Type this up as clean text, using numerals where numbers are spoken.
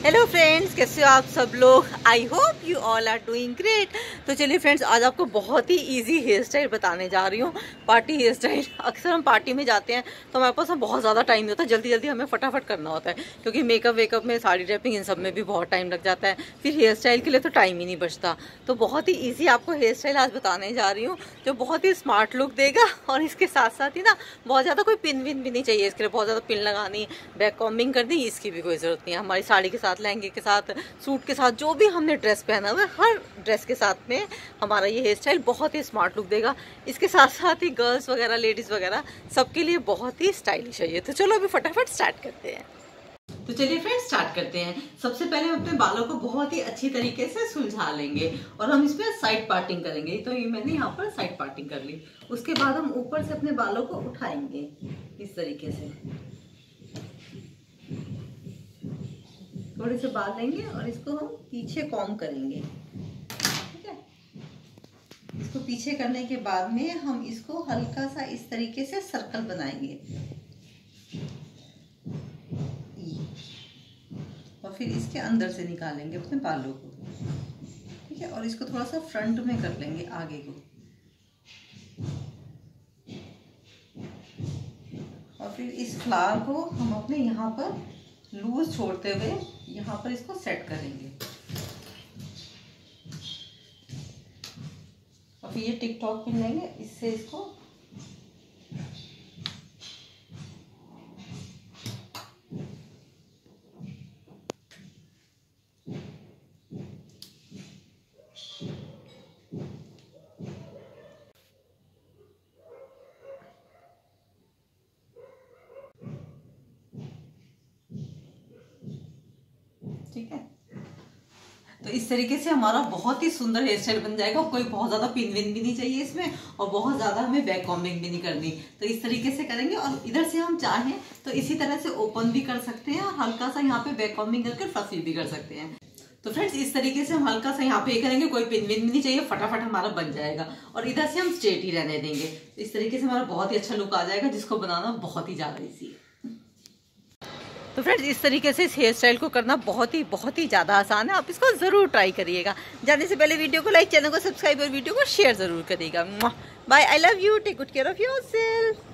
Hello friends, कैसे हो आप सब लोग। I hope you all are doing great. तो चलिए फ्रेंड्स, आज आपको बहुत ही इजी हेयर स्टाइल बताने जा रही हूँ। Party hair style. अक्सर हम पार्टी में जाते हैं तो हमारे पास बहुत ज़्यादा टाइम होता है, जल्दी जल्दी हमें फटाफट करना होता है, क्योंकि मेकअप वेकअप में, साड़ी ड्रेपिंग, इन सब में भी बहुत टाइम लग जाता है। फिर हेयर स्टाइल के लिए तो टाइम ही नहीं बचता। तो बहुत ही ईजी आपको हेयर स्टाइल आज बताने जा रही हूँ, जो बहुत ही स्मार्ट लुक देगा। और इसके साथ साथ ही ना, बहुत ज़्यादा कोई पिन विन भी नहीं चाहिए इसके लिए, बहुत ज़्यादा पिन लगानी, बैक कॉम्बिंग करनी, इसकी भी कोई ज़रूरत नहीं है। हमारी साड़ी के साथ, लहंगे के साथ, सूट के साथ, जो भी हमने ड्रेस पहना हुआ है, हर ड्रेस के साथ में हमारा ये हेयर स्टाइल बहुत ही स्मार्ट लुक देगा। इसके साथ साथ ही गर्ल्स वगैरह, लेडीज वगैरह, सबके लिए बहुत ही स्टाइलिश है ये। तो चलो अभी फटाफट स्टार्ट करते हैं। तो चलिए फ्रेंड्स, स्टार्ट करते हैं। सबसे पहले हम अपने बालों को बहुत ही अच्छी तरीके से सुलझा लेंगे और हम इसमें साइड पार्टिंग करेंगे। तो ये मैंने यहाँ पर साइड पार्टिंग कर ली। उसके बाद हम ऊपर से अपने बालों को उठाएंगे इस तरीके से, थोड़े से बाल लेंगे और इसको हम पीछे कॉम्ब करेंगे। ठीक है, इसको पीछे करने के बाद में हम इसको हल्का सा इस तरीके से सर्कल बनाएंगे और फिर इसके अंदर से निकालेंगे अपने बालों को। ठीक है, और इसको थोड़ा सा फ्रंट में कर लेंगे, आगे को, और फिर इस फ्लावर को हम अपने यहाँ पर लूज छोड़ते हुए यहाँ पर इसको सेट करेंगे। और फिर ये टिकटॉक पिन लेंगे, इससे इसको ठीक है। तो इस तरीके से हमारा बहुत ही सुंदर हेयर स्टाइल बन जाएगा। कोई बहुत ज्यादा पिन विन भी नहीं चाहिए इसमें, और बहुत ज्यादा हमें बैक कॉम्बिंग भी नहीं करनी। तो इस तरीके से करेंगे, और इधर से हम चाहें तो इसी तरह से ओपन भी कर सकते हैं और हल्का सा यहाँ पे बैक कॉम्बिंग करके फ्लफी भी कर सकते हैं। तो फ्रेंड्स, इस तरीके से हम हल्का सा यहाँ पे करेंगे, कोई पिन विन भी नहीं चाहिए, फटाफट हमारा बन जाएगा। और इधर से हम स्ट्रेट ही रहने देंगे। इस तरीके से हमारा बहुत ही अच्छा लुक आ जाएगा, जिसको बनाना बहुत ही ज्यादा ईजी है। तो फ्रेंड्स, इस तरीके से इस हेयर स्टाइल को करना बहुत ही ज़्यादा आसान है। आप इसको ज़रूर ट्राई करिएगा। जाने से पहले वीडियो को लाइक, चैनल को सब्सक्राइब और वीडियो को शेयर ज़रूर करिएगा। Bye, I love you, take good care of yourself.